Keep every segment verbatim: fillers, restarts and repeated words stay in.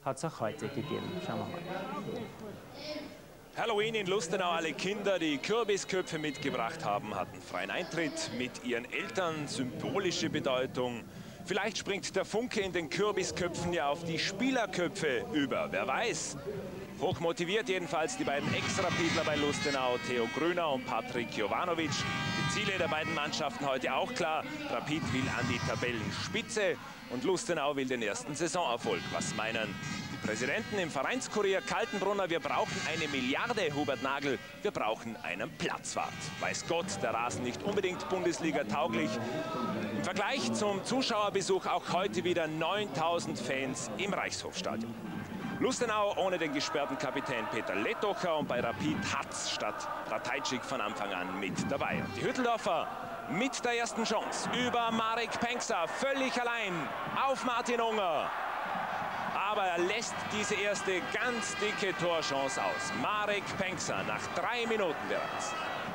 hat es auch heute gegeben. Schauen wir mal. Halloween in Lustenau. Alle Kinder, die Kürbisköpfe mitgebracht haben, hatten freien Eintritt mit ihren Eltern. Symbolische Bedeutung. Vielleicht springt der Funke in den Kürbisköpfen ja auf die Spielerköpfe über. Wer weiß. Hoch motiviert jedenfalls die beiden Ex-Rapidler bei Lustenau, Theo Grüner und Patrick Jovanovic. Die Ziele der beiden Mannschaften heute auch klar. Rapid will an die Tabellenspitze und Lustenau will den ersten Saisonerfolg. Was meinen die Präsidenten im Vereinskurier Kaltenbrunner? Wir brauchen eine Milliarde, Hubert Nagel. Wir brauchen einen Platzwart. Weiß Gott, der Rasen nicht unbedingt Bundesliga tauglich. Im Vergleich zum Zuschauerbesuch auch heute wieder neuntausend Fans im Reichshofstadion. Lustenau ohne den gesperrten Kapitän Peter Letocher und bei Rapid hat's statt Ratajczyk von Anfang an mit dabei. Und die Hütteldorfer mit der ersten Chance über Marek Penksa, völlig allein auf Martin Unger. Aber er lässt diese erste ganz dicke Torchance aus. Marek Penksa nach drei Minuten bereits.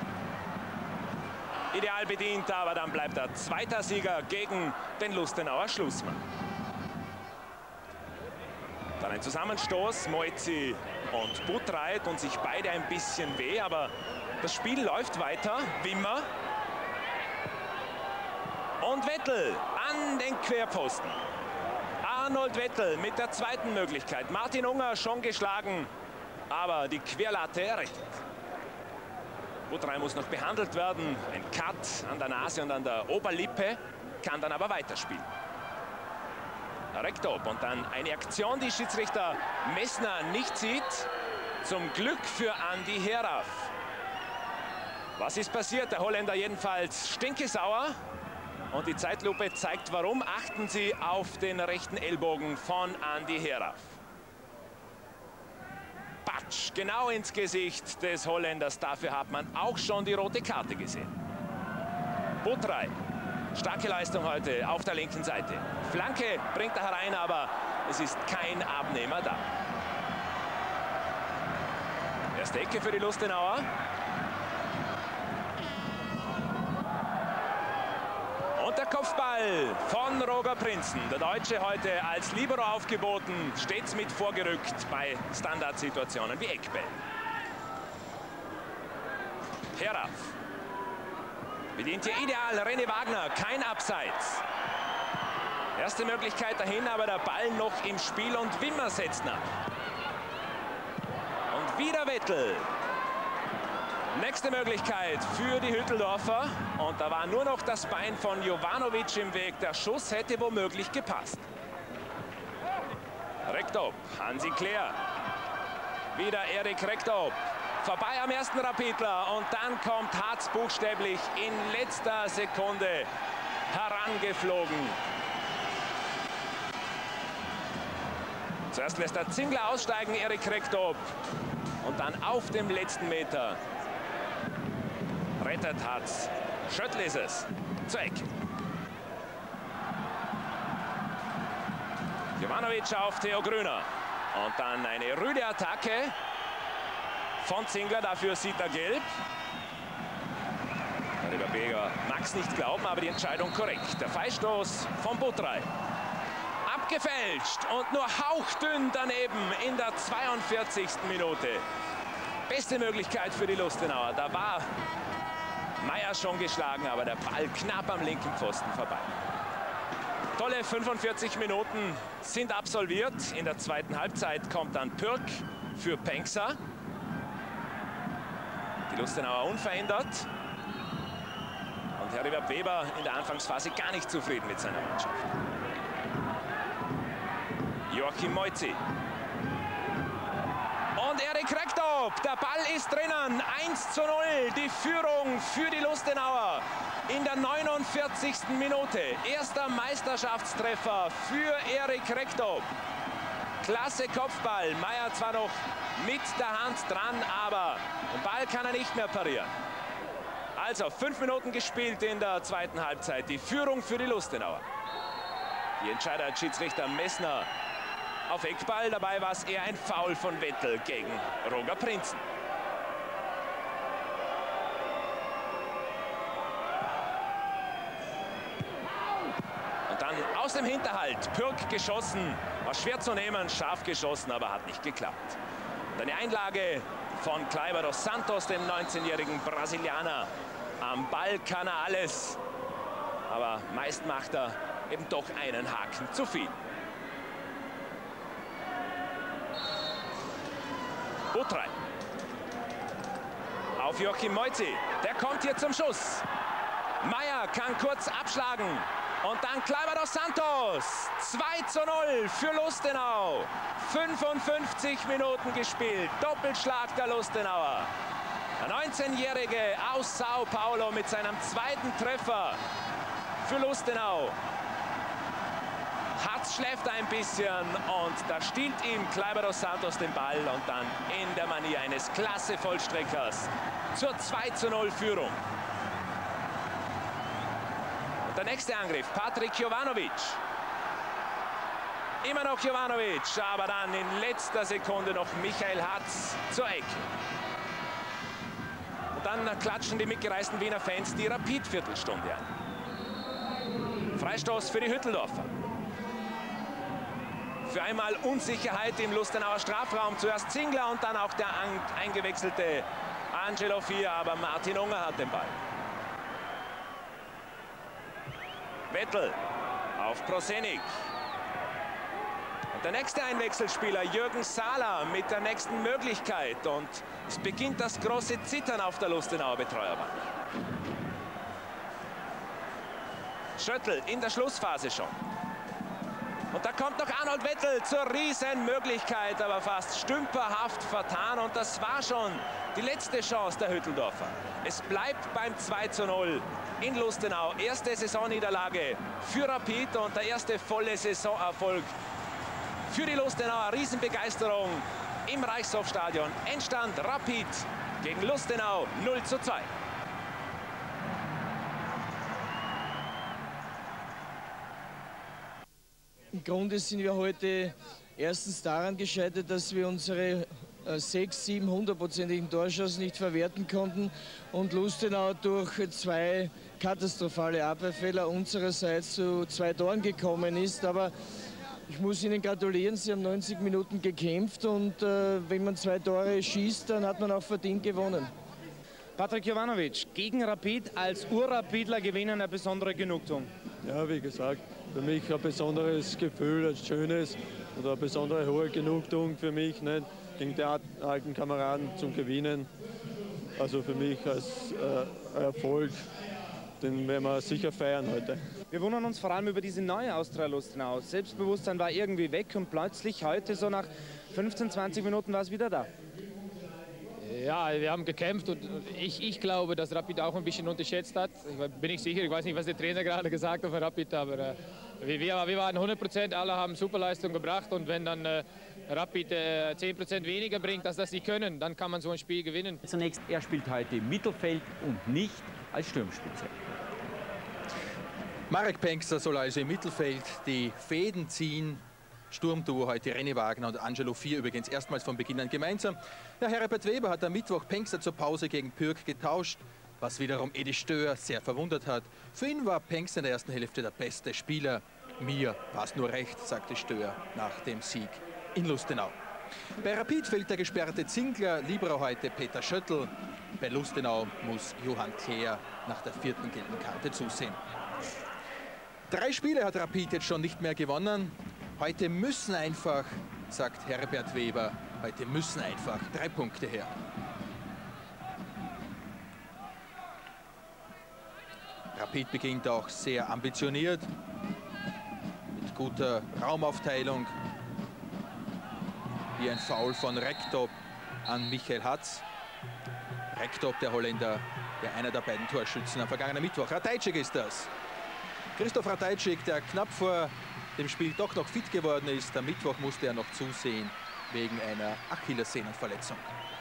Ideal bedient, aber dann bleibt er zweiter Sieger gegen den Lustenauer Schlussmann. Dann ein Zusammenstoß, Moitzi und Butreit und sich beide ein bisschen weh, aber das Spiel läuft weiter. Wimmer und Vettel an den Querpfosten. Arnold Vettel mit der zweiten Möglichkeit. Martin Unger schon geschlagen, aber die Querlatte errettet. Butreit muss noch behandelt werden. Ein Cut an der Nase und an der Oberlippe, kann dann aber weiterspielen. Rektop und dann eine Aktion, die Schiedsrichter Messner nicht sieht. Zum Glück für Andi Heraf. Was ist passiert? Der Holländer jedenfalls stinkesauer. Und die Zeitlupe zeigt warum. Achten Sie auf den rechten Ellbogen von Andi Heraf. Patsch, genau ins Gesicht des Holländers. Dafür hat man auch schon die rote Karte gesehen. Butreit. Starke Leistung heute auf der linken Seite. Flanke bringt er herein, aber es ist kein Abnehmer da. Erste Ecke für die Lustenauer. Und der Kopfball von Roger Prinzen. Der Deutsche heute als Libero aufgeboten, stets mit vorgerückt bei Standardsituationen wie Eckbällen. Heraf. Bedient hier ideal René Wagner, kein Abseits. Erste Möglichkeit dahin, aber der Ball noch im Spiel und Wimmer setzt nach. Und wieder Vettel. Nächste Möglichkeit für die Hütteldorfer. Und da war nur noch das Bein von Jovanovic im Weg. Der Schuss hätte womöglich gepasst. Rektop, Hansi Klär. Wieder Erik Rektop. Vorbei am ersten Rapidler und dann kommt Hartz buchstäblich in letzter Sekunde herangeflogen. Zuerst lässt der Zingler aussteigen, Erik Rektop. Und dann auf dem letzten Meter rettet Hartz. Schöttl ist es. Zur Ecke. Jovanovic auf Theo Grüner. Und dann eine rüde Attacke von Zingler, dafür sieht er gelb. Der Beger mag es nicht glauben, aber die Entscheidung korrekt. Der Freistoß von Butreit. Abgefälscht und nur hauchdünn daneben in der zweiundvierzigsten Minute. Beste Möglichkeit für die Lustenauer. Da war Meier schon geschlagen, aber der Ball knapp am linken Pfosten vorbei. Tolle fünfundvierzig Minuten sind absolviert. In der zweiten Halbzeit kommt dann Pürk für Penksa. Die Lustenauer unverändert. Und Heribert Weber in der Anfangsphase gar nicht zufrieden mit seiner Mannschaft. Joachim Moitzi. Und Erik Rektop. Der Ball ist drinnen. eins zu null. Die Führung für die Lustenauer in der neunundvierzigsten Minute. Erster Meisterschaftstreffer für Erik Rektop. Klasse Kopfball. Meier zwar noch mit der Hand dran, aber den Ball kann er nicht mehr parieren. Also fünf Minuten gespielt in der zweiten Halbzeit. Die Führung für die Lustenauer. Die Entscheider hat Schiedsrichter Messner auf Eckball. Dabei war es eher ein Foul von Vettel gegen Roger Prinzen. Und dann aus dem Hinterhalt. Pürk geschossen, war schwer zu nehmen, scharf geschossen, aber hat nicht geklappt. Und eine Einlage von Kleiber dos Santos, dem neunzehnjährigen Brasilianer. Am Ball kann er alles, aber meist macht er eben doch einen Haken zu viel. Butraj. Auf Joachim Moitzi, der kommt hier zum Schuss. Meier kann kurz abschlagen und dann Kleiber dos Santos. zwei zu null für Lustenau. fünfundfünfzig Minuten gespielt, Doppelschlag der Lustenauer. Der neunzehnjährige aus Sao Paulo mit seinem zweiten Treffer für Lustenau. Hatz schläft ein bisschen und da stiehlt ihm Kleiber dos Santos den Ball und dann in der Manier eines klasse Vollstreckers zur zwei zu null Führung. Und der nächste Angriff, Patrik Jovanovic. Immer noch Jovanovic, aber dann in letzter Sekunde noch Michael Hatz zur Ecke. Und dann klatschen die mitgereisten Wiener Fans die Rapid-Viertelstunde an. Freistoß für die Hütteldorfer. Für einmal Unsicherheit im Lustenauer Strafraum. Zuerst Zingler und dann auch der eingewechselte Angelo Vier, aber Martin Unger hat den Ball. Vettel auf Prosenik. Und der nächste Einwechselspieler, Jürgen Sahler, mit der nächsten Möglichkeit. Und es beginnt das große Zittern auf der Lustenauer Betreuerbank. Schöttl in der Schlussphase schon. Und da kommt noch Arnold Vettel zur Riesenmöglichkeit, aber fast stümperhaft vertan. Und das war schon die letzte Chance der Hütteldorfer. Es bleibt beim zwei zu null in Lustenau. Erste Saisonniederlage für Rapid und der erste volle Saisonerfolg für die Lustenauer. Riesenbegeisterung im Reichshofstadion. Endstand Rapid gegen Lustenau null zu zwei. Im Grunde sind wir heute erstens daran gescheitert, dass wir unsere äh, sechs, sieben hundertprozentigen Torschancen nicht verwerten konnten und Lustenau durch zwei katastrophale Abwehrfehler unsererseits zu zwei Toren gekommen ist. Aber ich muss Ihnen gratulieren, Sie haben neunzig Minuten gekämpft und äh, wenn man zwei Tore schießt, dann hat man auch verdient gewonnen. Patrik Jovanovic, gegen Rapid als Ur-Rapidler gewinnen, eine besondere Genugtuung. Ja, wie gesagt, für mich ein besonderes Gefühl, ein schönes oder eine besondere hohe Genugtuung für mich, nicht? Gegen die alten Kameraden zum Gewinnen. Also für mich als äh, Erfolg, den werden wir sicher feiern heute. Wir wundern uns vor allem über diese neue Austria Lustenau. Selbstbewusstsein war irgendwie weg und plötzlich heute, so nach fünfzehn, zwanzig Minuten, war es wieder da. Ja, wir haben gekämpft und ich, ich glaube, dass Rapid auch ein bisschen unterschätzt hat. Ich bin nicht sicher, ich weiß nicht, was der Trainer gerade gesagt hat von Rapid, aber äh, wir, wir waren hundert Prozent, alle haben Superleistung gebracht und wenn dann äh, Rapid äh, zehn Prozent weniger bringt, als das sie können, dann kann man so ein Spiel gewinnen. Zunächst, er spielt heute im Mittelfeld und nicht als Sturmspitze. Marek Penkster soll also im Mittelfeld die Fäden ziehen. Sturmduo heute René Wagner und Angelo Vier übrigens erstmals von Beginn an gemeinsam. Ja, Herbert Weber hat am Mittwoch Penkster zur Pause gegen Pürk getauscht, was wiederum Edi Stöhr sehr verwundert hat. Für ihn war Penkster in der ersten Hälfte der beste Spieler. Mir war es nur recht, sagte Stöhr nach dem Sieg in Lustenau. Bei Rapid fällt der gesperrte Zingler, Libero heute Peter Schöttl. Bei Lustenau muss Johann Kleer nach der vierten gelben Karte zusehen. Drei Spiele hat Rapid jetzt schon nicht mehr gewonnen. Heute müssen einfach, sagt Herbert Weber, heute müssen einfach drei Punkte her. Rapid beginnt auch sehr ambitioniert, mit guter Raumaufteilung. Hier ein Foul von Rektop an Michael Hatz. Rektop, der Holländer, der einer der beiden Torschützen am vergangenen Mittwoch. Ratajczyk ist das. Christoph Ratajczyk, der knapp vor dem Spiel doch noch fit geworden ist. Am Mittwoch musste er noch zusehen wegen einer Achillessehnenverletzung.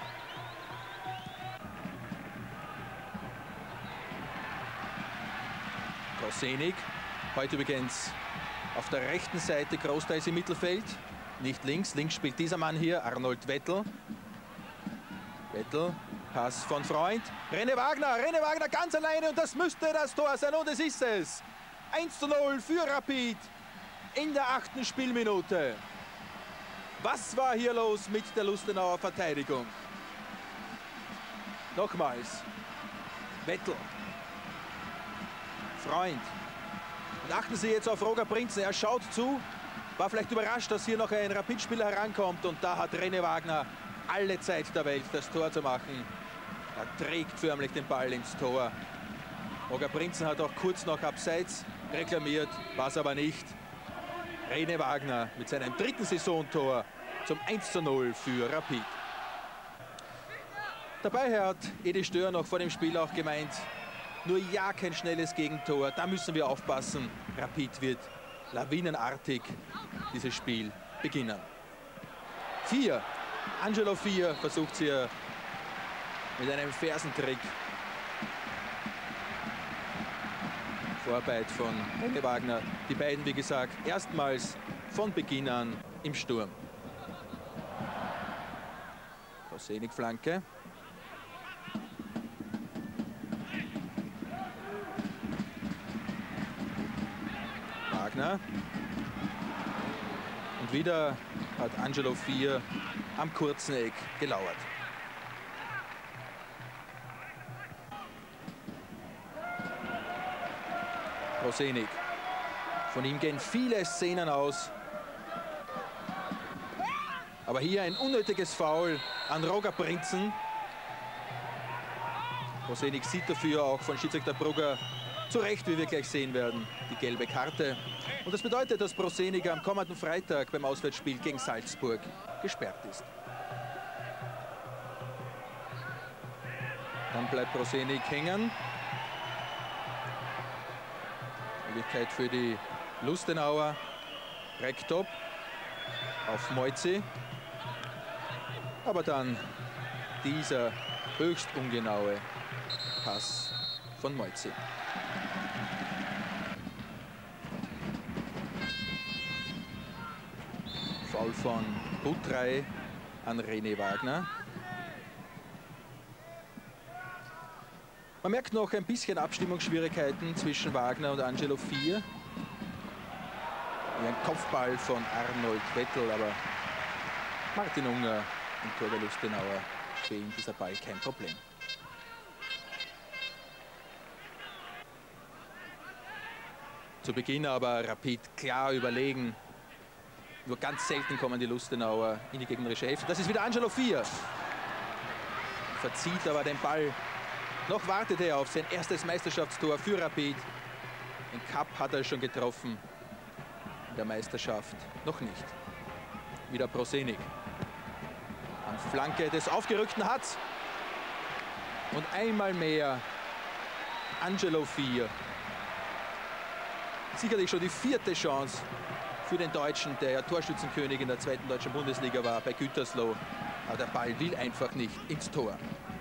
Prosenik, heute übrigens auf der rechten Seite großteils im Mittelfeld, nicht links. Links spielt dieser Mann hier, Arnold Vettel. Vettel, Pass von Freund. René Wagner, René Wagner ganz alleine und das müsste das Tor sein und es ist es. eins zu null für Rapid. in der achten Spielminute. Was war hier los mit der Lustenauer Verteidigung? Nochmals. Vettel. Freund. Und achten Sie jetzt auf Roger Prinzen. Er schaut zu. War vielleicht überrascht, dass hier noch ein Rapidspieler herankommt. Und da hat René Wagner alle Zeit der Welt, das Tor zu machen. Er trägt förmlich den Ball ins Tor. Roger Prinzen hat auch kurz noch abseits reklamiert, war es aber nicht. René Wagner mit seinem dritten Saisontor zum eins zu null für Rapid. Dabei hat Edi Stör noch vor dem Spiel auch gemeint, nur ja kein schnelles Gegentor, da müssen wir aufpassen. Rapid wird lawinenartig dieses Spiel beginnen. Vier. Angelo Vier versucht hier mit einem Fersentrick. Vorarbeit von René Wagner. Die beiden, wie gesagt, erstmals von Beginn an im Sturm. Prosenik Flanke. Wagner. Und wieder hat Angelo Vier am kurzen Eck gelauert. Prosenik. Von ihm gehen viele Szenen aus. Aber hier ein unnötiges Foul an Roger Prinzen. Prosenik sieht dafür auch von Schiedsrichter Brugger zu Recht, wie wir gleich sehen werden, die gelbe Karte. Und das bedeutet, dass Prosenik am kommenden Freitag beim Auswärtsspiel gegen Salzburg gesperrt ist. Dann bleibt Prosenik hängen. Möglichkeit für die Lustenauer. Rektop auf Moitzi. Aber dann dieser höchst ungenaue Pass von Moitzi. Foul von Butrey an René Wagner. Man merkt noch ein bisschen Abstimmungsschwierigkeiten zwischen Wagner und Angelo Vier. Ein Kopfball von Arnold Vettel, aber Martin Unger im Tor der Lustenauer, für ihn dieser Ball kein Problem. Zu Beginn aber Rapid klar überlegen. Nur ganz selten kommen die Lustenauer in die gegnerische Hälfte. Das ist wieder Angelo Vier. Verzieht aber den Ball. Noch wartet er auf sein erstes Meisterschaftstor für Rapid. Den Cup hat er schon getroffen. In der Meisterschaft noch nicht. Wieder Prosenik. An Flanke des aufgerückten Hatz. Und einmal mehr Angelo Vier. Sicherlich schon die vierte Chance für den Deutschen, der ja Torschützenkönig in der zweiten deutschen Bundesliga war, bei Gütersloh. Aber der Ball will einfach nicht ins Tor.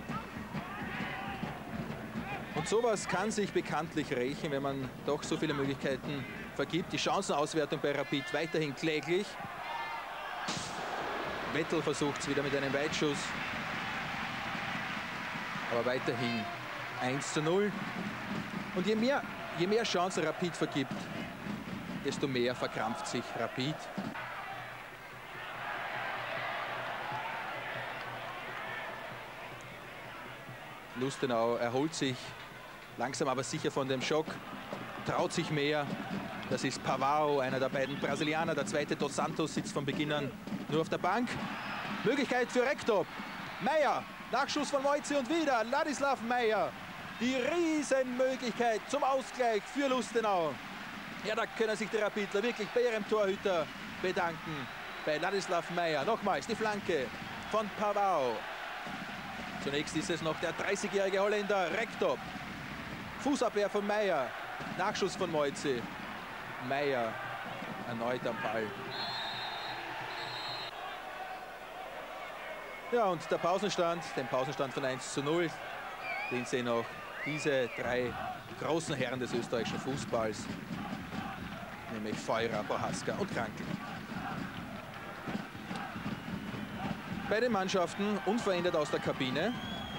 Und sowas kann sich bekanntlich rächen, wenn man doch so viele Möglichkeiten vergibt. Die Chancenauswertung bei Rapid weiterhin kläglich. Vettel versucht es wieder mit einem Weitschuss. Aber weiterhin eins zu null. Und je mehr, je mehr Chancen Rapid vergibt, desto mehr verkrampft sich Rapid. Lustenau erholt sich langsam aber sicher von dem Schock, traut sich mehr. Das ist Pavao, einer der beiden Brasilianer. Der zweite Dos Santos sitzt von Beginn an nur auf der Bank. Möglichkeit für Rektop. Meyer, Nachschuss von Moitzi und wieder Ladislav Meyer. Die Riesenmöglichkeit zum Ausgleich für Lustenau. Ja, da können sich die Rapidler wirklich bei ihrem Torhüter bedanken. Bei Ladislav Meyer. Nochmals die Flanke von Pavao. Zunächst ist es noch der dreißigjährige Holländer Rektop. Fußabwehr von Meyer. Nachschuss von Moitzi. Meyer erneut am Ball. Ja, und der Pausenstand, den Pausenstand von eins zu null, den sehen auch diese drei großen Herren des österreichischen Fußballs, nämlich Feurer, Prohaska und Krankl. Beide Mannschaften unverändert aus der Kabine.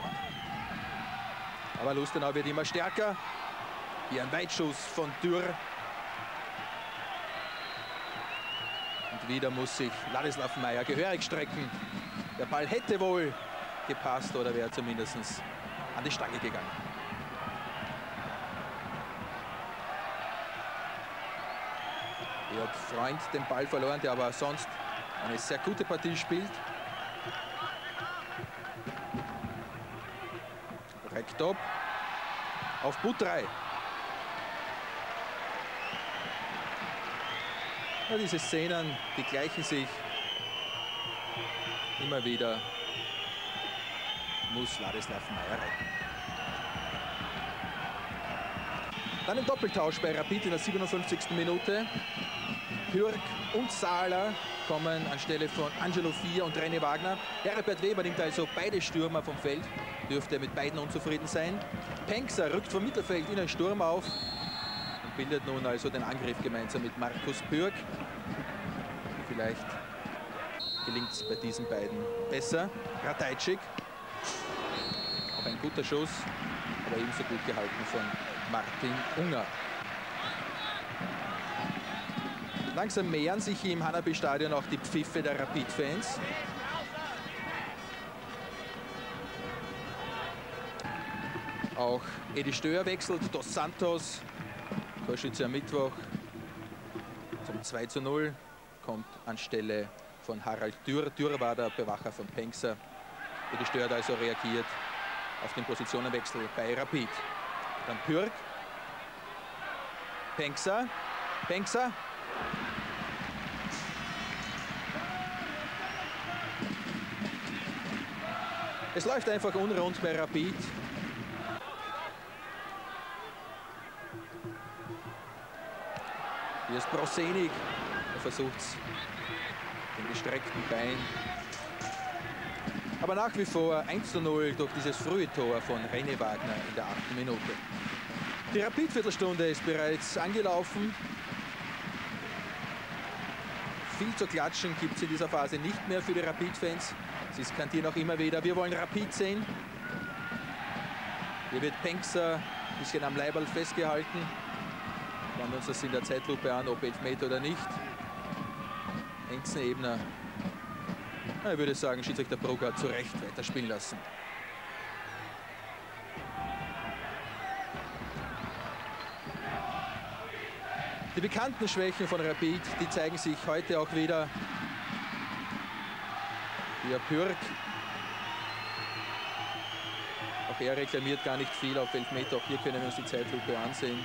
Aber Lustenau wird immer stärker. Hier ein Weitschuss von Dürr. wieder muss sich Ladislav Meyer gehörig strecken. Der Ball hätte wohl gepasst oder wäre zumindest an die Stange gegangen. Jörg Freund den Ball verloren, der aber sonst eine sehr gute Partie spielt. Rektop auf Butrei. Ja, diese Szenen, die gleichen sich immer wieder. Muss Ladislav Meyer retten. Dann ein Doppeltausch bei Rapid in der siebenundfünfzigsten Minute. Pürk und Sahler kommen anstelle von Angelo Vier und René Wagner. Herbert Weber nimmt also beide Stürmer vom Feld. Dürfte mit beiden unzufrieden sein. Penkser rückt vom Mittelfeld in den Sturm auf. Und bildet nun also den Angriff gemeinsam mit Markus Pürk. Vielleicht gelingt es bei diesen beiden besser. Ratajczyk. Auch ein guter Schuss, aber ebenso gut gehalten von Martin Unger. Langsam mehren sich im Hanapi-Stadion auch die Pfiffe der Rapid-Fans. Auch Edi Stöhr wechselt, Dos Santos, Torschütze am Mittwoch, zum zwei zu null, kommt anstelle von Harald Dürr. Dürr war der Bewacher von Penkser. Edi Stöhr hat also reagiert auf den Positionenwechsel bei Rapid. Dann Pürk, Penkser, Penkser. Es läuft einfach unrund bei Rapid. Hier ist Prosenik, er versucht es den gestreckten Bein. Aber nach wie vor eins zu null durch dieses frühe Tor von René Wagner in der achten Minute. Die Rapid-Viertelstunde ist bereits angelaufen. Viel zu klatschen gibt es in dieser Phase nicht mehr für die Rapid-Fans. Sie skandieren auch immer wieder, wir wollen Rapid sehen. Hier wird Penkser ein bisschen am Leiberl festgehalten. Schauen wir uns das in der Zeitlupe an, ob Elfmeter oder nicht. Enzen-Ebner, ich würde sagen, Schiedsrichter Brugger hat zu Recht weiterspielen lassen. Die bekannten Schwächen von Rapid, die zeigen sich heute auch wieder. Hier Pürk. Auch er reklamiert gar nicht viel auf Elfmeter. Auch hier können wir uns die Zeitlupe ansehen.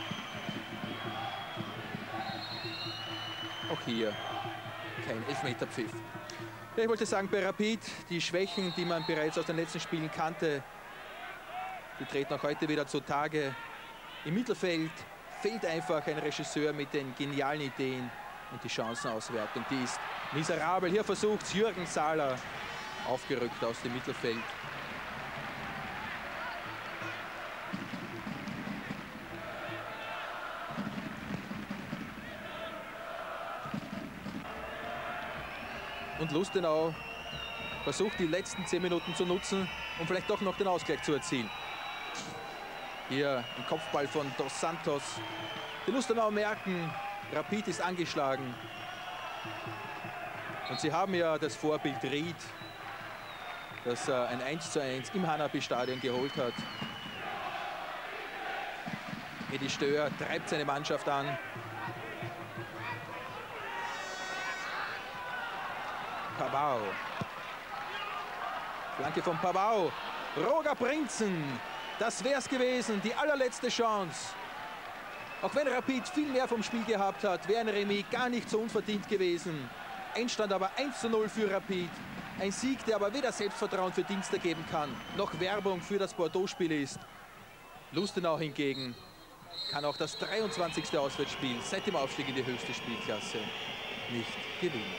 Auch hier kein Elfmeterpfiff. Ja, ich wollte sagen, bei Rapid, die Schwächen, die man bereits aus den letzten Spielen kannte, die treten auch heute wieder zutage. Im Mittelfeld fehlt einfach ein Regisseur mit den genialen Ideen und die Chancenauswertung, die ist miserabel. Hier versucht Jürgen Sahler, aufgerückt aus dem Mittelfeld. Und Lustenau versucht, die letzten zehn Minuten zu nutzen, um vielleicht doch noch den Ausgleich zu erzielen. Hier ein Kopfball von Dos Santos. Die Lustenau merken, Rapid ist angeschlagen. Und sie haben ja das Vorbild Ried, das äh, ein eins zu eins im Hanapi-Stadion geholt hat. Edi Stöhr treibt seine Mannschaft an. Pavao. Flanke von Pavao. Roger Prinzen. Das wäre es gewesen, die allerletzte Chance. Auch wenn Rapid viel mehr vom Spiel gehabt hat, wäre ein Remis gar nicht so unverdient gewesen. Endstand aber eins zu null für Rapid. Ein Sieg, der aber weder Selbstvertrauen für Dienstag geben kann, noch Werbung für das Bordeaux-Spiel ist. Lustenau hingegen kann auch das dreiundzwanzigste Auswärtsspiel seit dem Aufstieg in die höchste Spielklasse nicht gewinnen.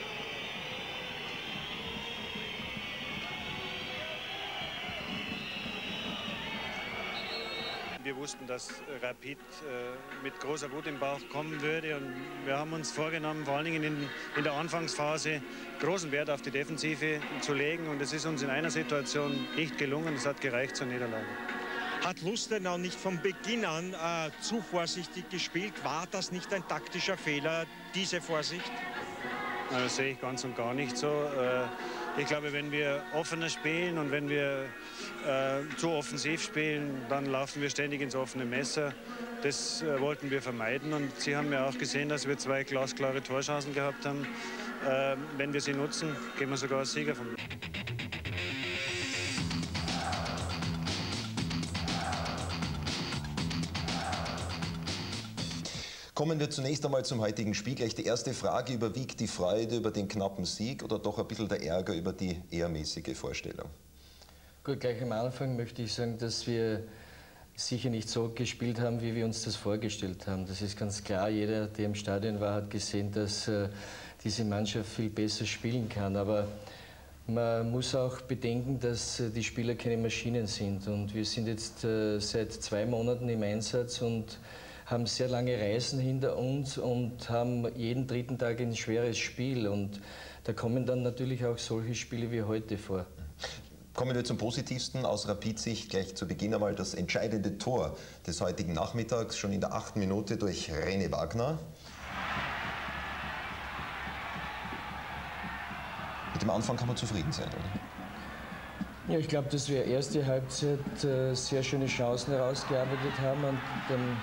Wir wussten, dass Rapid äh, mit großer Wut im Bauch kommen würde. Und wir haben uns vorgenommen, vor allen Dingen in, in der Anfangsphase, großen Wert auf die Defensive zu legen. Und es ist uns in einer Situation nicht gelungen. Es hat gereicht zur Niederlage. Hat Lustenau nicht von Beginn an äh, zu vorsichtig gespielt? War das nicht ein taktischer Fehler, diese Vorsicht? Das sehe ich ganz und gar nicht so. Ich glaube, wenn wir offener spielen und wenn wir äh, zu offensiv spielen, dann laufen wir ständig ins offene Messer. Das äh, wollten wir vermeiden. Und Sie haben ja auch gesehen, dass wir zwei glasklare Torchancen gehabt haben. Äh, wenn wir sie nutzen, gehen wir sogar als Sieger vom. Kommen wir zunächst einmal zum heutigen Spiel. Gleich die erste Frage: Überwiegt die Freude über den knappen Sieg oder doch ein bisschen der Ärger über die eher mäßige Vorstellung? Gut, gleich am Anfang möchte ich sagen, dass wir sicher nicht so gespielt haben, wie wir uns das vorgestellt haben. Das ist ganz klar. Jeder, der im Stadion war, hat gesehen, dass äh, diese Mannschaft viel besser spielen kann. Aber man muss auch bedenken, dass äh, die Spieler keine Maschinen sind. Und wir sind jetzt äh, seit zwei Monaten im Einsatz und haben sehr lange Reisen hinter uns und haben jeden dritten Tag ein schweres Spiel. Und da kommen dann natürlich auch solche Spiele wie heute vor. Kommen wir zum Positivsten aus Rapid-Sicht. Gleich zu Beginn einmal das entscheidende Tor des heutigen Nachmittags, schon in der achten Minute durch René Wagner. Mit dem Anfang kann man zufrieden sein, oder? Ja, ich glaube, dass wir erste Halbzeit äh, sehr schöne Chancen herausgearbeitet haben und dann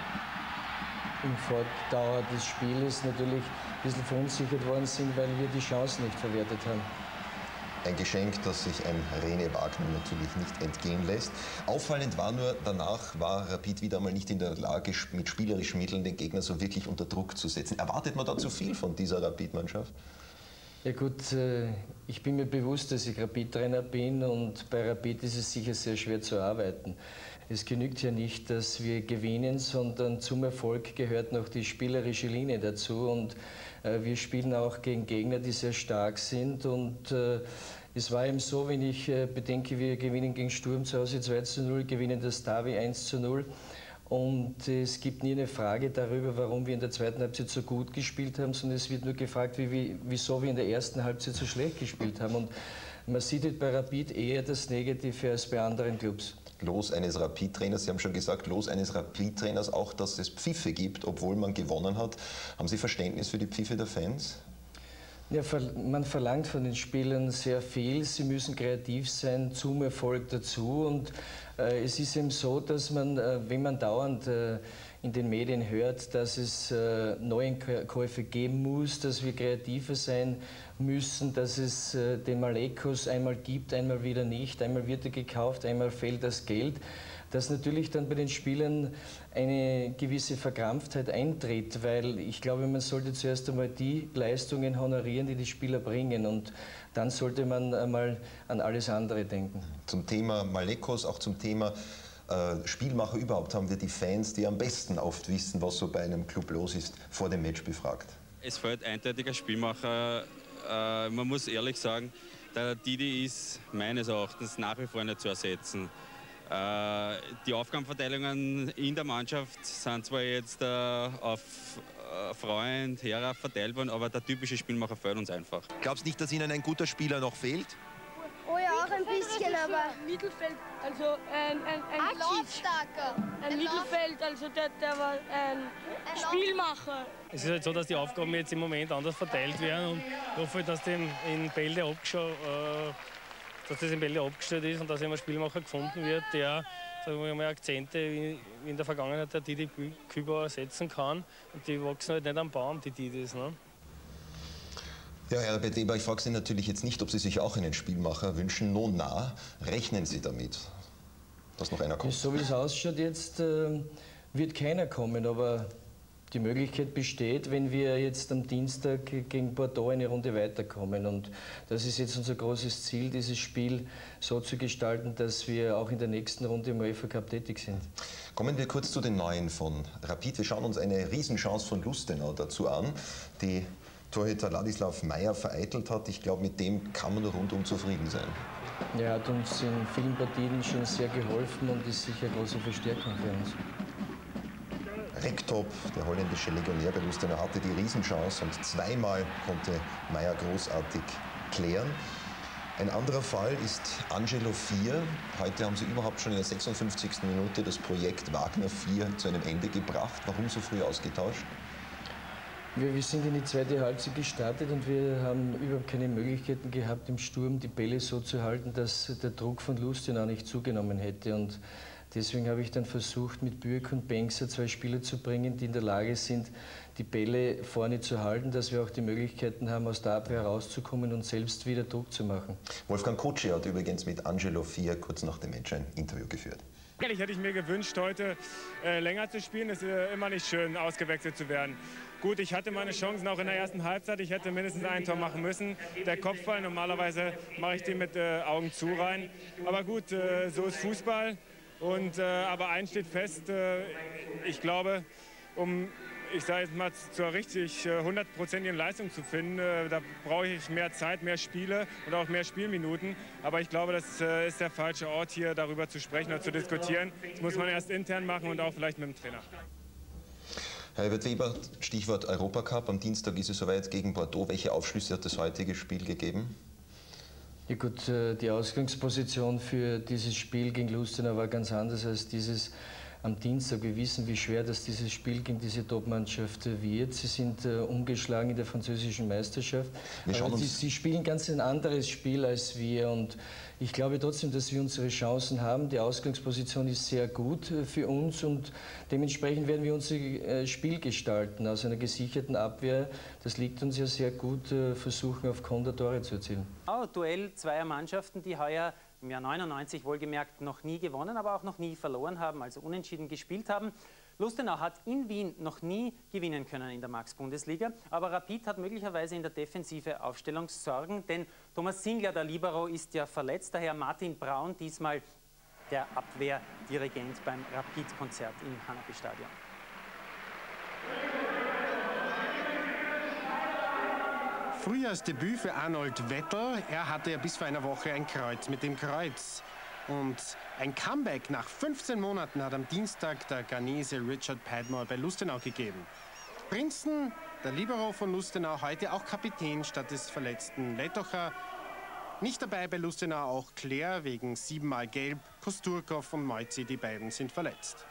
im Fortdauer des Spiels natürlich ein bisschen verunsichert worden sind, weil wir die Chancen nicht verwertet haben. Ein Geschenk, das sich ein René Wagner natürlich nicht entgehen lässt. Auffallend war nur, danach war Rapid wieder einmal nicht in der Lage, mit spielerischen Mitteln den Gegner so wirklich unter Druck zu setzen. Erwartet man da zu viel von dieser Rapid-Mannschaft? Ja gut, ich bin mir bewusst, dass ich Rapid-Trainer bin und bei Rapid ist es sicher sehr schwer zu arbeiten. Es genügt ja nicht, dass wir gewinnen, sondern zum Erfolg gehört noch die spielerische Linie dazu. Und äh, wir spielen auch gegen Gegner, die sehr stark sind. Und äh, es war eben so, wenn ich äh, bedenke, wir gewinnen gegen Sturm zu Hause zwei zu null, gewinnen das Derby eins zu null. Und äh, es gibt nie eine Frage darüber, warum wir in der zweiten Halbzeit so gut gespielt haben, sondern es wird nur gefragt, wie, wie, wieso wir in der ersten Halbzeit so schlecht gespielt haben. Und man sieht halt bei Rapid eher das Negative als bei anderen Clubs. Los eines Rapid-Trainers, Sie haben schon gesagt, Los eines Rapid-Trainers auch, dass es Pfiffe gibt, obwohl man gewonnen hat. Haben Sie Verständnis für die Pfiffe der Fans? Ja, man verlangt von den Spielern sehr viel. Sie müssen kreativ sein, zum Erfolg dazu. Und äh, es ist eben so, dass man, äh, wenn man dauernd äh, in den Medien hört, dass es äh, neue Käufe geben muss, dass wir kreativer sein müssen, dass es äh, den Malekos einmal gibt, einmal wieder nicht, einmal wird er gekauft, einmal fehlt das Geld, dass natürlich dann bei den Spielern eine gewisse Verkrampftheit eintritt, weil ich glaube, man sollte zuerst einmal die Leistungen honorieren, die die Spieler bringen, und dann sollte man einmal an alles andere denken. Zum Thema Malekos, auch zum Thema äh, Spielmacher überhaupt, haben wir die Fans, die am besten oft wissen, was so bei einem Club los ist, vor dem Match befragt. Es fehlt eindeutiger Spielmacher. Äh, man muss ehrlich sagen, der Didi ist meines Erachtens nach wie vor nicht zu ersetzen. Äh, die Aufgabenverteilungen in der Mannschaft sind zwar jetzt äh, auf äh, Freund, Hera verteilt worden, aber der typische Spielmacher fehlt uns einfach. Glaubst du nicht, dass Ihnen ein guter Spieler noch fehlt? Oh ja, auch ein bisschen, aber Mittelfeld, also ein, ein, ein, ein Laufstarker. Ein, ein Mittelfeld, also der, der war ein, ein Spielmacher. Es ist halt so, dass die Aufgaben jetzt im Moment anders verteilt werden, und ich hoffe, dass, dem in Bälde abgeschaut, äh, dass das in Bälde abgestellt ist und dass immer ein Spielmacher gefunden wird, der, sagen wir mal, Akzente wie in der Vergangenheit der Didi Kübauer setzen kann. Und die wachsen halt nicht am Baum, die Didis. Ne? Ja, Herr Weber, ich frage Sie natürlich jetzt nicht, ob Sie sich auch einen Spielmacher wünschen. No, na, rechnen Sie damit, dass noch einer kommt? So wie es ausschaut jetzt, äh, wird keiner kommen, aber die Möglichkeit besteht, wenn wir jetzt am Dienstag gegen Bordeaux eine Runde weiterkommen. Und das ist jetzt unser großes Ziel, dieses Spiel so zu gestalten, dass wir auch in der nächsten Runde im UEFA Cup tätig sind. Kommen wir kurz zu den Neuen von Rapid. Wir schauen uns eine Riesenchance von Lustenau dazu an, die Torhüter Ladislav Meyer vereitelt hat. Ich glaube, mit dem kann man rundum zufrieden sein. Er hat uns in vielen Partien schon sehr geholfen und ist sicher eine große Verstärkung für uns. Rektop, der holländische Legionär bei Lustenau, hatte die Riesenchance und zweimal konnte Meyer großartig klären. Ein anderer Fall ist Angelo vier. Heute haben sie überhaupt schon in der sechsundfünfzigsten Minute das Projekt Wagner vier zu einem Ende gebracht. Warum so früh ausgetauscht? Wir, wir sind in die zweite Halbzeit gestartet und wir haben überhaupt keine Möglichkeiten gehabt, im Sturm die Bälle so zu halten, dass der Druck von Lustenau nicht zugenommen hätte. Und deswegen habe ich dann versucht, mit Bürk und Bengtser zwei Spieler zu bringen, die in der Lage sind, die Bälle vorne zu halten, dass wir auch die Möglichkeiten haben, aus der Abwehr rauszukommen und selbst wieder Druck zu machen. Wolfgang Kutschi hat übrigens mit Angelo Vier kurz nach dem Match ein Interview geführt. Eigentlich hätte ich mir gewünscht, heute äh, länger zu spielen. Es ist äh, immer nicht schön, ausgewechselt zu werden. Gut, ich hatte meine Chancen auch in der ersten Halbzeit. Ich hätte mindestens ein Tor machen müssen. Der Kopfball, normalerweise mache ich den mit äh, Augen zu rein. Aber gut, äh, so ist Fußball. Und, äh, aber eins steht fest, äh, ich glaube, um, ich sage jetzt mal, zur richtig hundertprozentigen Leistung zu finden, äh, da brauche ich mehr Zeit, mehr Spiele und auch mehr Spielminuten. Aber ich glaube, das äh, ist der falsche Ort, hier darüber zu sprechen oder zu diskutieren. Das muss man erst intern machen und auch vielleicht mit dem Trainer. Herbert Weber, Stichwort Europacup. Am Dienstag ist es soweit gegen Bordeaux. Welche Aufschlüsse hat das heutige Spiel gegeben? Ja gut, die Ausgangsposition für dieses Spiel gegen Lustenau war ganz anders als dieses am Dienstag. Wir wissen, wie schwer das dieses Spiel gegen diese Top-Mannschaft wird. Sie sind äh, ungeschlagen in der französischen Meisterschaft. Aber sie, sie spielen ganz ein anderes Spiel als wir. Und ich glaube trotzdem, dass wir unsere Chancen haben. Die Ausgangsposition ist sehr gut äh, für uns und dementsprechend werden wir unser äh, Spiel gestalten. Aus einer gesicherten Abwehr, das liegt uns ja sehr gut, äh, versuchen auf Konter Tore zu erzielen. Oh, Duell zweier Mannschaften, die heuer im Jahr neunundneunzig wohlgemerkt noch nie gewonnen, aber auch noch nie verloren haben, also unentschieden gespielt haben. Lustenau hat in Wien noch nie gewinnen können in der Max-Bundesliga, aber Rapid hat möglicherweise in der Defensive Aufstellungssorgen, denn Thomas Singler, der Libero, ist ja verletzt, daher Martin Braun diesmal der Abwehrdirigent beim Rapid-Konzert im Hanapi-Stadion. Frühjahrsdebüt für Arnold Vettel. Er hatte ja bis vor einer Woche ein Kreuz mit dem Kreuz. Und ein Comeback nach fünfzehn Monaten hat am Dienstag der Ghanese Richard Padmore bei Lustenau gegeben. Prinzen, der Libero von Lustenau, heute auch Kapitän statt des verletzten Letocher. Nicht dabei bei Lustenau auch Claire wegen siebenmal Gelb. Kosturkov und Moitzi, die beiden sind verletzt.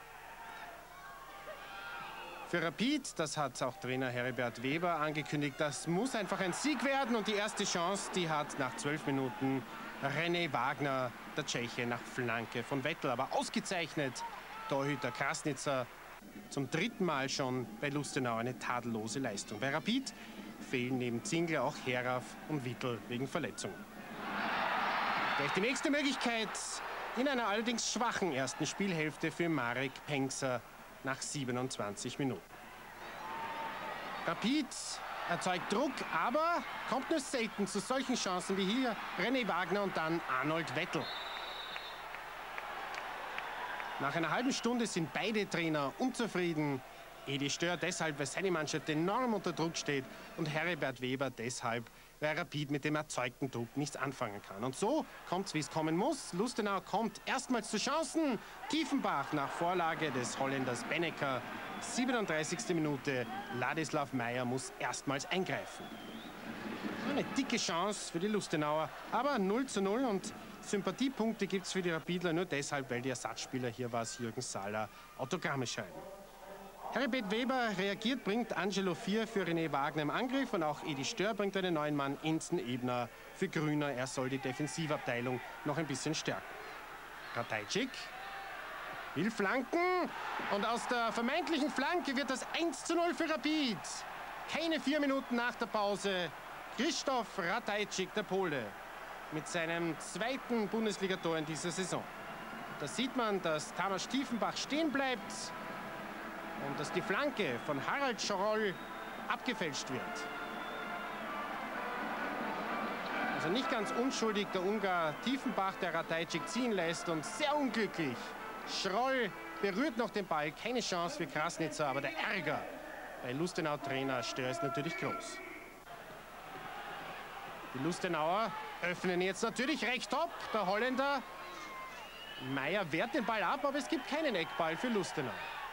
Für Rapid, das hat auch Trainer Heribert Weber angekündigt, das muss einfach ein Sieg werden. Und die erste Chance, die hat nach zwölf Minuten René Wagner, der Tscheche, nach Flanke von Vettel. Aber ausgezeichnet, Torhüter Krasnitzer, zum dritten Mal schon bei Lustenau eine tadellose Leistung. Bei Rapid fehlen neben Zingler auch Herav und Wittel wegen Verletzungen. Gleich die nächste Möglichkeit in einer allerdings schwachen ersten Spielhälfte für Marek Pengser nach siebenundzwanzig Minuten. Rapid erzeugt Druck, aber kommt nur selten zu solchen Chancen wie hier René Wagner und dann Arnold Vettel. Nach einer halben Stunde sind beide Trainer unzufrieden. Edi Stör deshalb, weil seine Mannschaft enorm unter Druck steht, und Heribert Weber deshalb, weil Rapid mit dem erzeugten Druck nichts anfangen kann. Und so kommt es, wie es kommen muss. Lustenau kommt erstmals zu Chancen. Tiefenbach nach Vorlage des Holländers Benneker. siebenunddreißigste Minute. Ladislav Meyer muss erstmals eingreifen. Eine dicke Chance für die Lustenauer, aber null zu null, und Sympathiepunkte gibt es für die Rapidler nur deshalb, weil die Ersatzspieler, hier war es Jürgen Sahler, Autogramme schreiben. Heribert Weber reagiert, bringt Angelo Vier für René Wagner im Angriff, und auch Edi Stör bringt einen neuen Mann, Inzen Ebner, für Grüner. Er soll die Defensivabteilung noch ein bisschen stärken. Ratajczyk will flanken, und aus der vermeintlichen Flanke wird das eins zu null für Rapid. Keine vier Minuten nach der Pause. Krzysztof Ratajczyk, der Pole, mit seinem zweiten Bundesligator in dieser Saison. Da sieht man, dass Tamas Tiefenbach stehen bleibt und dass die Flanke von Harald Schroll abgefälscht wird. Also nicht ganz unschuldig der Ungar Tiefenbach, der Ratajczyk ziehen lässt, und sehr unglücklich. Schroll berührt noch den Ball, keine Chance für Krasnitzer, aber der Ärger bei Lustenau-Trainer Stör ist natürlich groß. Die Lustenauer öffnen jetzt natürlich recht top. Der Holländer Meyer wehrt den Ball ab, aber es gibt keinen Eckball für Lustenau.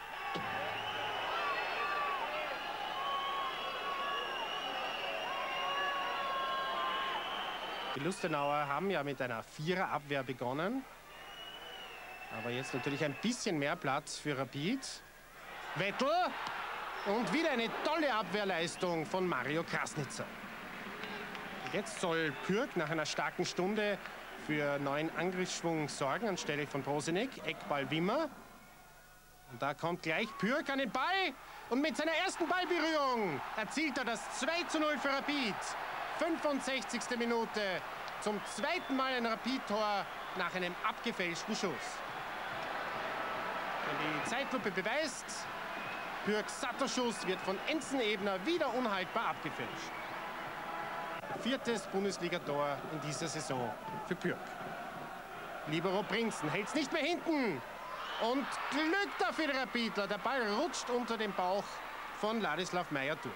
Die Lustenauer haben ja mit einer Viererabwehr begonnen. Aber jetzt natürlich ein bisschen mehr Platz für Rapid. Vettel Und wieder eine tolle Abwehrleistung von Mario Krasnitzer. Jetzt soll Pürk nach einer starken Stunde für neuen Angriffsschwung sorgen anstelle von Prosenek. Eckball Wimmer. Und da kommt gleich Pürk an den Ball. Und mit seiner ersten Ballberührung erzielt er das zwei zu null für Rapid. fünfundsechzigste Minute. Zum zweiten Mal ein Rapid-Tor nach einem abgefälschten Schuss. Und die Zeitlupe beweist, Pürks satter Schuss wird von Enzen Ebner wieder unhaltbar abgefälscht. Viertes Bundesliga-Tor in dieser Saison für Pürk. Libero Prinzen hält es nicht mehr hinten. Und Glück dafür der Rapidler. Der Ball rutscht unter dem Bauch von Ladislav Meyer durch.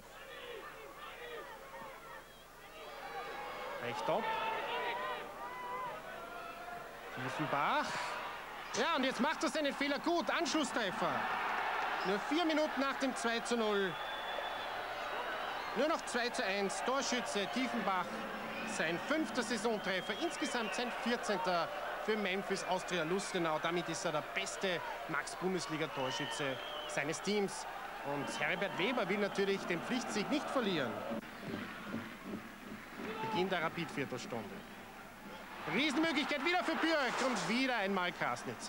Recht ab. Tiefenbach. Ja, und jetzt macht er seinen Fehler gut. Anschlusstreffer. Nur vier Minuten nach dem zwei zu null. Nur noch zwei zu eins. Torschütze Tiefenbach. Sein fünfter Saisontreffer. Insgesamt sein vierzehnter für Memphis Austria Lustenau. Damit ist er der beste Max-Bundesliga-Torschütze seines Teams. Und Heribert Weber will natürlich den Pflichtsieg nicht verlieren. Beginn der Rapid-Viertelstunde. Riesenmöglichkeit wieder für Pürk und wieder einmal Krasnitzer.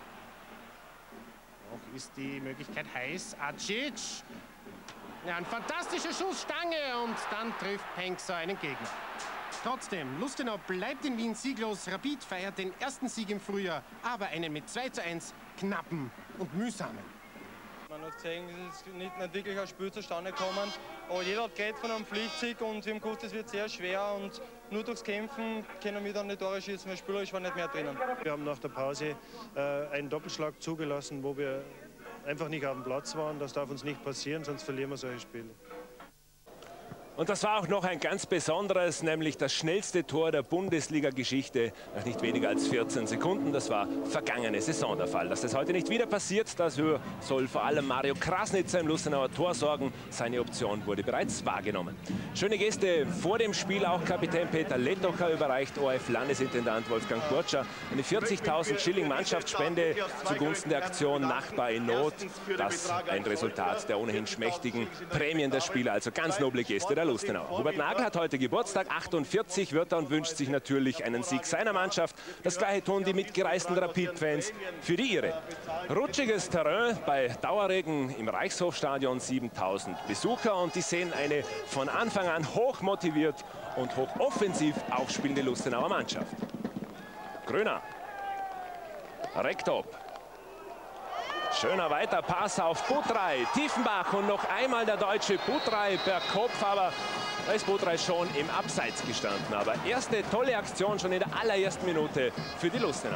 Noch ist die Möglichkeit heiß. Acic. Ja, ein fantastischer Schuss, Stange, und dann trifft Penkser einen Gegner. Trotzdem, Lustenau bleibt in Wien sieglos. Rapid feiert den ersten Sieg im Frühjahr, aber einen mit zwei zu eins knappen und mühsamen. Man hat gesehen, es ist nicht, nicht wirklich ein Spiel zustande gekommen. Aber jeder hat geht von einem Pflichtsieg und wir haben gewusst, es wird sehr schwer. Und nur durchs Kämpfen können wir dann die Tore schießen, weil spielerisch war nicht mehr drinnen. Wir haben nach der Pause äh, einen Doppelschlag zugelassen, wo wir einfach nicht auf dem Platz waren. Das darf uns nicht passieren, sonst verlieren wir solche Spiele. Und das war auch noch ein ganz besonderes, nämlich das schnellste Tor der Bundesliga-Geschichte nach nicht weniger als vierzehn Sekunden. Das war vergangene Saison der Fall. Dass das heute nicht wieder passiert, dafür soll vor allem Mario Krasnitzer im Lustenauer Tor sorgen. Seine Option wurde bereits wahrgenommen. Schöne Geste vor dem Spiel, auch Kapitän Peter Letocher überreicht O R F-Landesintendant Wolfgang Burtscher eine vierzigtausend Schilling Mannschaftsspende zugunsten der Aktion Nachbar in Not. Das ein Resultat der ohnehin schmächtigen Prämien der Spieler, also ganz noble Geste der Lustenau. Hubert Nagel hat heute Geburtstag, achtundvierzig wird er, und wünscht sich natürlich einen Sieg seiner Mannschaft. Das gleiche tun die mitgereisten Rapid-Fans für die ihre. Rutschiges Terrain bei Dauerregen im Reichshofstadion, siebentausend Besucher, und die sehen eine von Anfang an hoch motiviert und hoch offensiv aufspielende Lustenauer Mannschaft. Gröner. Rektop. Schöner weiter Pass auf Butraj, Tiefenbach, und noch einmal der deutsche Butraj per Kopf, aber da ist Butraj schon im Abseits gestanden. Aber erste tolle Aktion schon in der allerersten Minute für die Lustenau.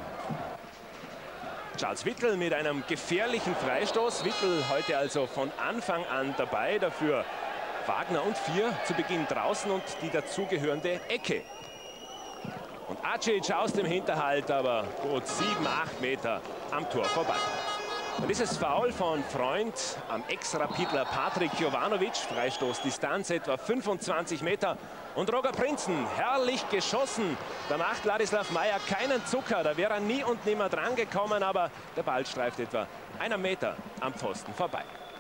Charles Wittel mit einem gefährlichen Freistoß. Wittel heute also von Anfang an dabei, dafür Wagner und Vier zu Beginn draußen und die dazugehörende Ecke. Und Acic aus dem Hinterhalt, aber gut sieben, acht Meter am Tor vorbei. Und dieses Foul von Freund am Ex-Rapidler Patrick Jovanovic, Freistoßdistanz etwa fünfundzwanzig Meter. Und Roger Prinzen, herrlich geschossen. Da macht Ladislav Meyer keinen Zucker, da wäre er nie und nimmer dran gekommen, aber der Ball streift etwa einen Meter am Pfosten vorbei.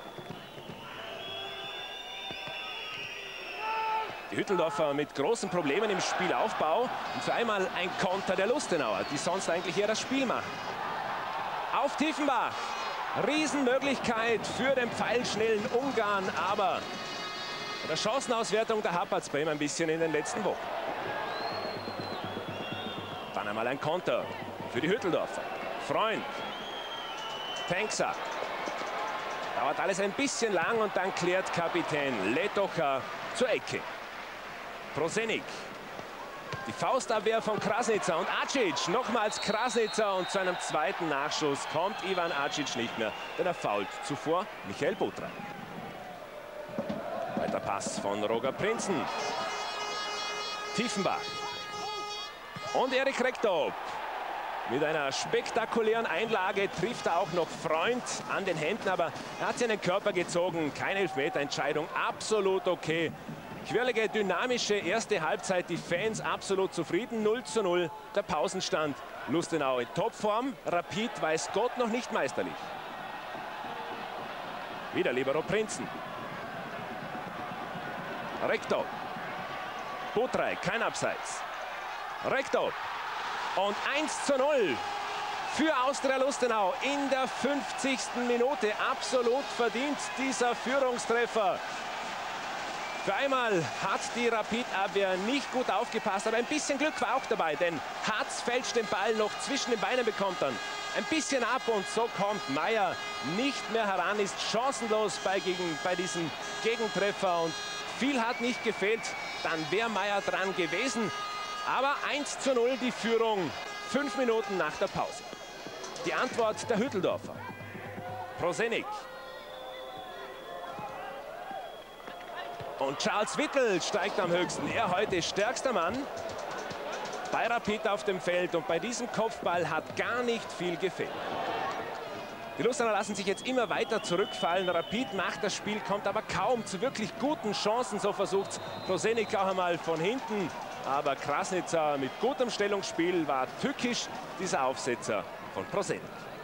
Die Hütteldorfer mit großen Problemen im Spielaufbau, und für einmal ein Konter der Lustenauer, die sonst eigentlich eher das Spiel machen. Auf Tiefenbach. Riesenmöglichkeit für den pfeilschnellen Ungarn, aber bei der Chancenauswertung, da hapert es bei ihm ein bisschen in den letzten Wochen. Dann einmal ein Konter für die Hütteldorfer. Freund. Penkser. Dauert alles ein bisschen lang und dann klärt Kapitän Letocher zur Ecke. Prosenik. Die Faustabwehr von Krasnitzer und Acic, nochmals Krasnitzer, und zu einem zweiten Nachschuss kommt Ivan Acic nicht mehr, denn er fault zuvor Michael Butraj. Weiter Pass von Roger Prinzen. Tiefenbach. Und Erik Rektop. Mit einer spektakulären Einlage trifft er auch noch Freund an den Händen, aber er hat seinen Körper gezogen. Keine Elfmeterentscheidung, absolut okay. Quirlige, dynamische erste Halbzeit, die Fans absolut zufrieden. null zu null der Pausenstand. Lustenau in Topform, Rapid weiß Gott noch nicht meisterlich. Wieder Libero Prinzen. Rekdal. Botraj, kein Abseits. Rekdal. Und eins zu null für Austria Lustenau in der fünfzigsten Minute. Absolut verdient dieser Führungstreffer. Für einmal hat die Rapid-Abwehr nicht gut aufgepasst, aber ein bisschen Glück war auch dabei, denn Hartz fälscht den Ball noch zwischen den Beinen, bekommt dann ein bisschen ab und so kommt Meyer nicht mehr heran, ist chancenlos bei, gegen, bei diesem Gegentreffer und viel hat nicht gefehlt, dann wäre Meyer dran gewesen. Aber eins zu null die Führung, fünf Minuten nach der Pause. Die Antwort der Hütteldorfer. Prosenik. Und Charles Wittel steigt am höchsten. Er heute stärkster Mann bei Rapid auf dem Feld. Und bei diesem Kopfball hat gar nicht viel gefehlt. Die Lustener lassen sich jetzt immer weiter zurückfallen. Rapid macht das Spiel, kommt aber kaum zu wirklich guten Chancen. So versucht Prosenik auch einmal von hinten. Aber Krasnitzer mit gutem Stellungsspiel war tückisch dieser Aufsetzer von Prosenik.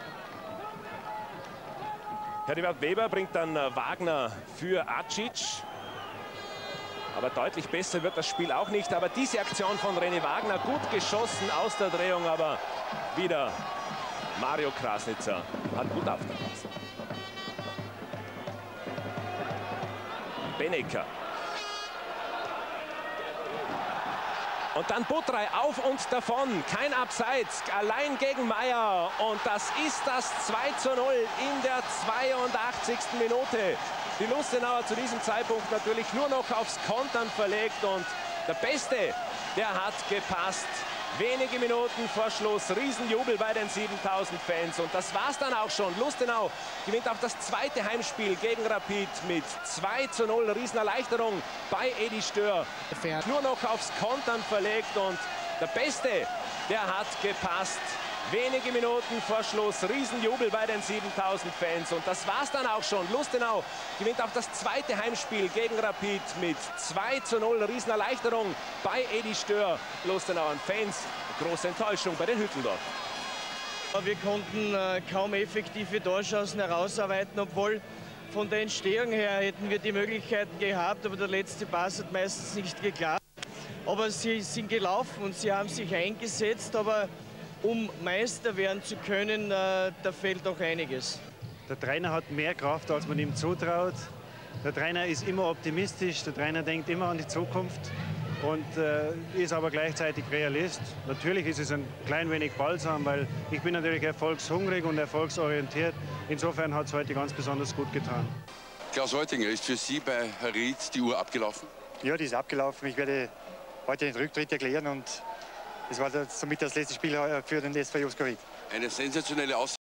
Heribert Weber bringt dann Wagner für Acic. Aber deutlich besser wird das Spiel auch nicht. Aber diese Aktion von René Wagner, gut geschossen aus der Drehung, aber wieder Mario Krasnitzer hat gut aufgepasst. Benneker. Und dann Botraj auf und davon. Kein Abseits, allein gegen Meyer. Und das ist das zwei zu null in der zweiundachtzigsten Minute. Die Lustenauer zu diesem Zeitpunkt natürlich nur noch aufs Kontern verlegt. Und der Beste, der hat gepasst. Wenige Minuten vor Schluss, Riesenjubel bei den siebentausend Fans. Und das war's dann auch schon. Lustenau gewinnt auch das zweite Heimspiel gegen Rapid mit zwei zu null. Riesenerleichterung bei Edi Stör. Nur noch aufs Kontern verlegt und der Beste, der hat gepasst. Wenige Minuten vor Schluss, Riesenjubel bei den siebentausend Fans. Und das war's dann auch schon. Lustenau gewinnt auch das zweite Heimspiel gegen Rapid mit zwei zu null. Riesenerleichterung bei Edi Stör. Lustenauer Fans, große Enttäuschung bei den Hütteldorf. Wir konnten äh, kaum effektive Torchancen herausarbeiten, obwohl von der Entstehung her hätten wir die Möglichkeiten gehabt, aber der letzte Pass hat meistens nicht geklappt. Aber sie sind gelaufen und sie haben sich eingesetzt, aber um Meister werden zu können, äh, da fehlt doch einiges. Der Trainer hat mehr Kraft, als man ihm zutraut. Der Trainer ist immer optimistisch, der Trainer denkt immer an die Zukunft und äh, ist aber gleichzeitig Realist. Natürlich ist es ein klein wenig balsam, weil ich bin natürlich erfolgshungrig und erfolgsorientiert. Insofern hat es heute ganz besonders gut getan. Klaus Heutinger, ist für Sie bei Herr Ried die Uhr abgelaufen? Ja, die ist abgelaufen. Ich werde heute den Rücktritt erklären und es war somit das letzte Spiel für den S V Josko Ried. Eine sensationelle Aussage.